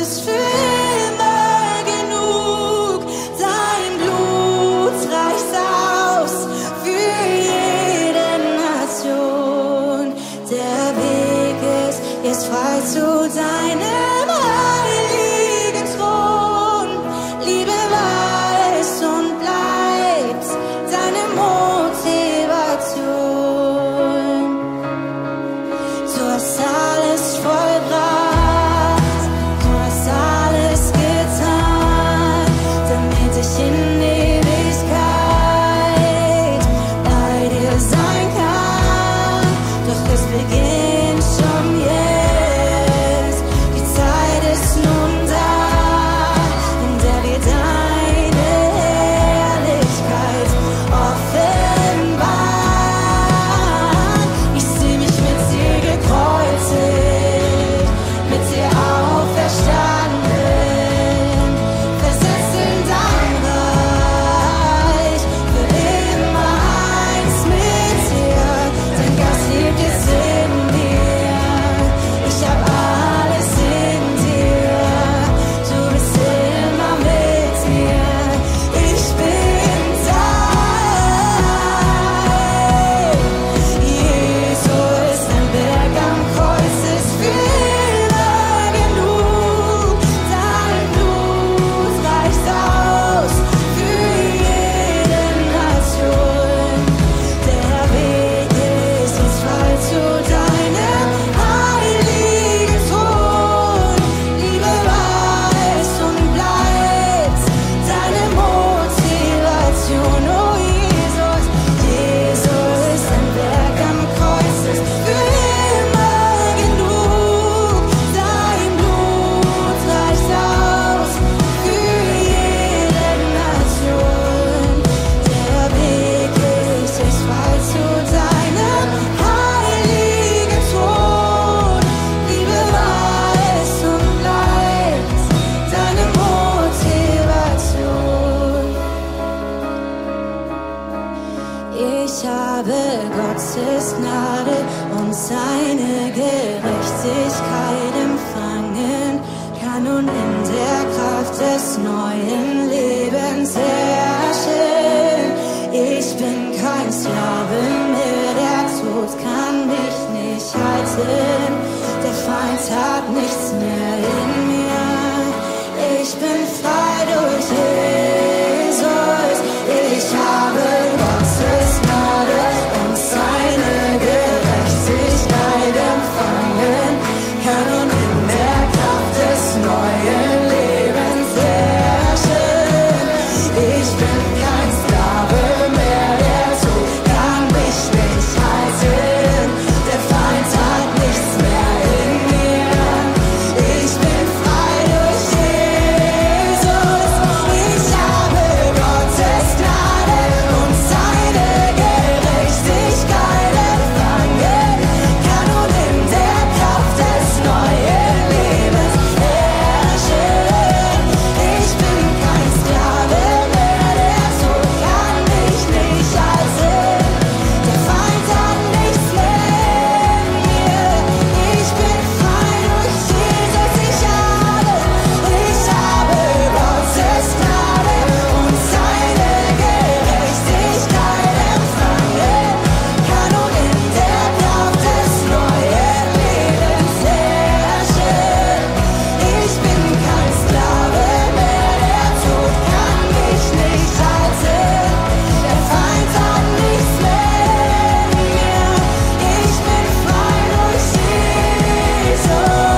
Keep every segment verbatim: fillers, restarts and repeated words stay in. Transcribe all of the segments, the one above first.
ist für immer genug. Dein Blut reicht aus für jede Nation. Der Weg ist, ist frei zu deinem heiligen Thron. Liebe war es und bleibt deine Motivation. Du hast alles vollbracht, du hast alles getan, damit ich in Ewigkeit bei dir sein kann. Doch es beginnt schon jetzt, die Zeit ist nun da, in der wir deine Herrlichkeit offenbaren. Ich seh mich mit dir gekreuzigt, mit dir auferstanden, versetzt in dein Reich, für immer eins mit dir. Dein Geist lebt jetzt in mir, ich hab alles in dir, du bist immer mit mir, ich bin dein. Jesus, dein Werk am Kreuz ist für immer genug. Dein Blut reicht aus für jede Nation. Der Weg ist jetzt frei zu deinem heiligen Thron. Liebe war es und bleibt deine Motivation. Oh Jesus, Jesus, dein Werk am Kreuz ist für immer genug. Dein Blut reicht aus für jede Nation. Der Weg ist jetzt frei zu deinem heiligen Thron. Liebe war es und bleibt deine Motivation. Ich habe Gottes Gnade und seine Gerechtigkeit empfangen, kann nun in der Kraft des neuen Lebens herrschen. Ich bin kein Sklave mehr, der Tod kann mich nicht halten, der Feind hat nichts mehr in mir. Ich bin frei durch Jesus, ich habe Gottes Gnade und seine Gerechtigkeit empfangen, kann nun in der Kraft des neuen Lebens herrschen. Ich bin kein Sklave mehr, der Tod kann mich nicht halten, der Feind hat nichts mehr in mir. Ich bin frei durch Jesus, ich habe Gottes Gnade und seine Gerechtigkeit empfangen, kann nun in der Kraft des neuen Lebens herrschen. Ich bin kein Sklave mehr, der Tod kann mich nicht halten, der Feind hat nichts mehr in mir. Ich bin frei durch Jesus, ich habe, ich habe Gottes Gnade und seine Gerechtigkeit empfangen, kann nun in der Kraft des neuen Lebens herrschen. Ich bin kein Sklave mehr, der Tod kann mich nicht halten, der Feind hat nichts mehr in mir. Ich bin frei durch Jesus.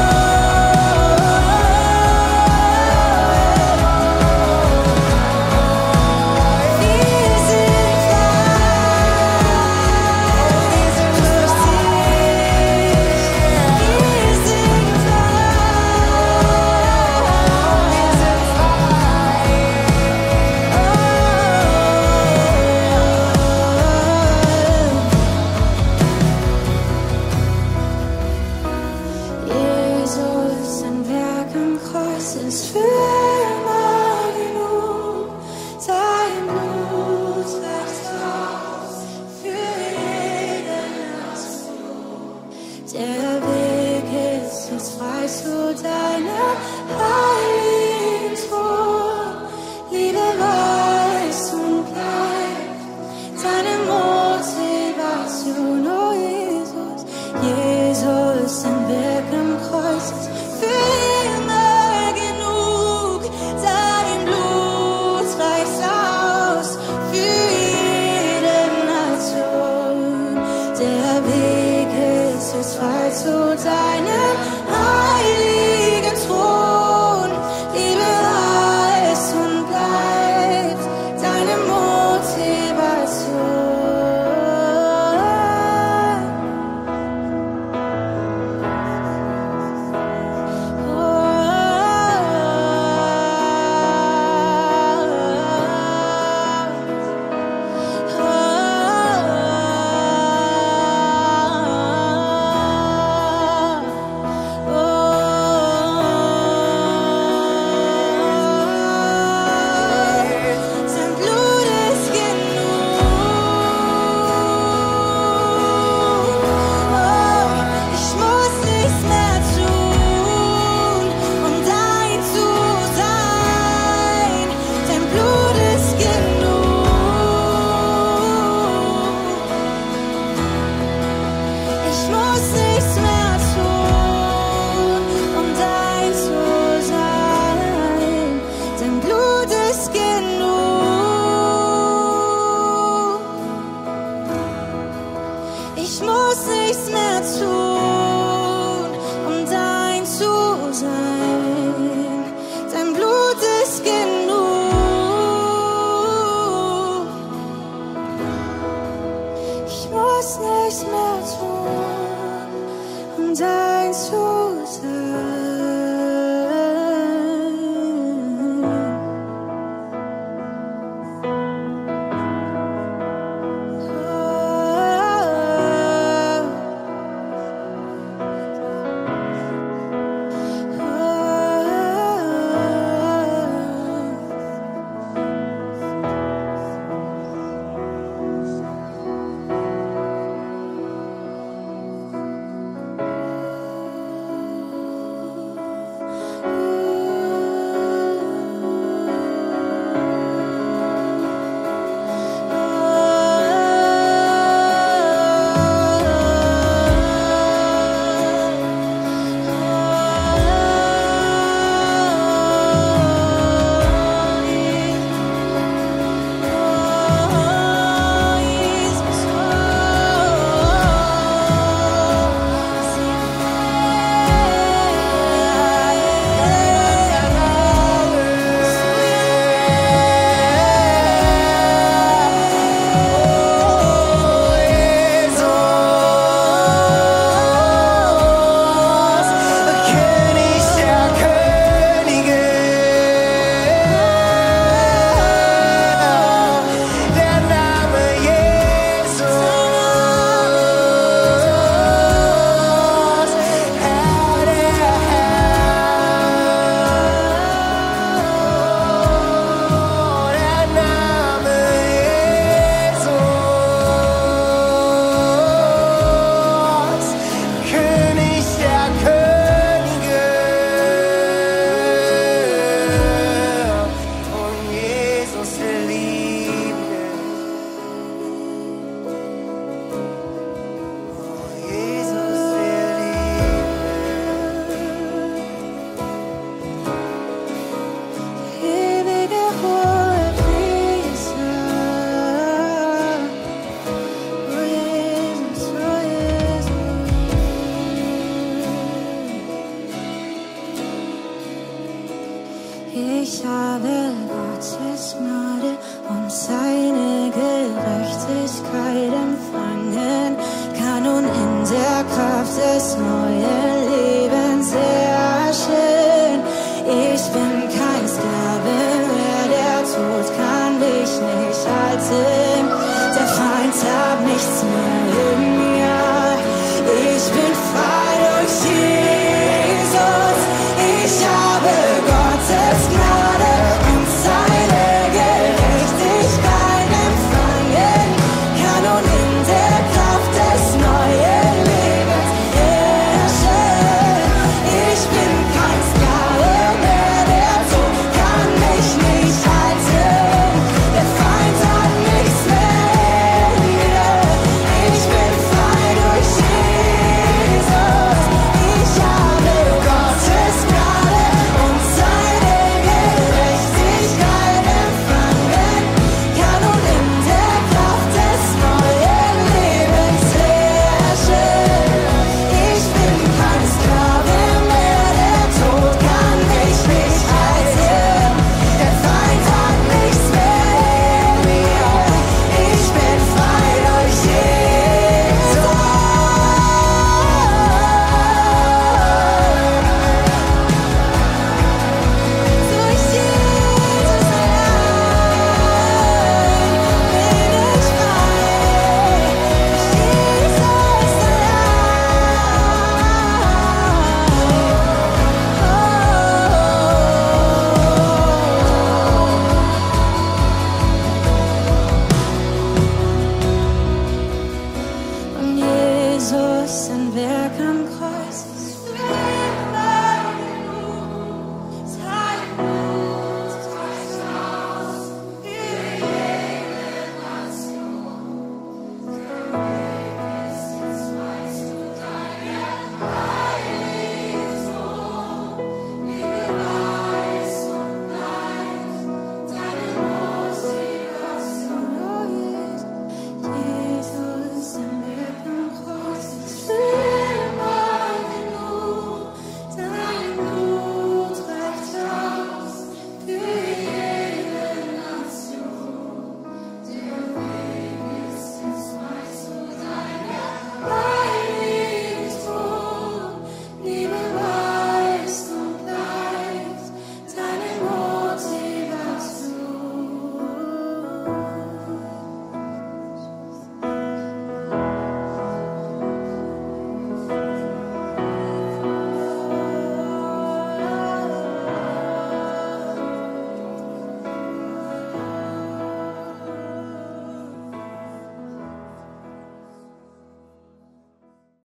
Wir sind frei durch dich. Wir sind Jesus, ein Werk am Kreuz ist für immer genug. Dein Blut reicht aus für jede Nation. Der Weg ist jetzt frei zu deiner Heil. Ich habe Gottes Gnade und seine Gerechtigkeit empfangen, kann nun in der Kraft des neuen Lebens herrschen. Ich bin kein Sklave mehr, der Tod kann mich nicht halten.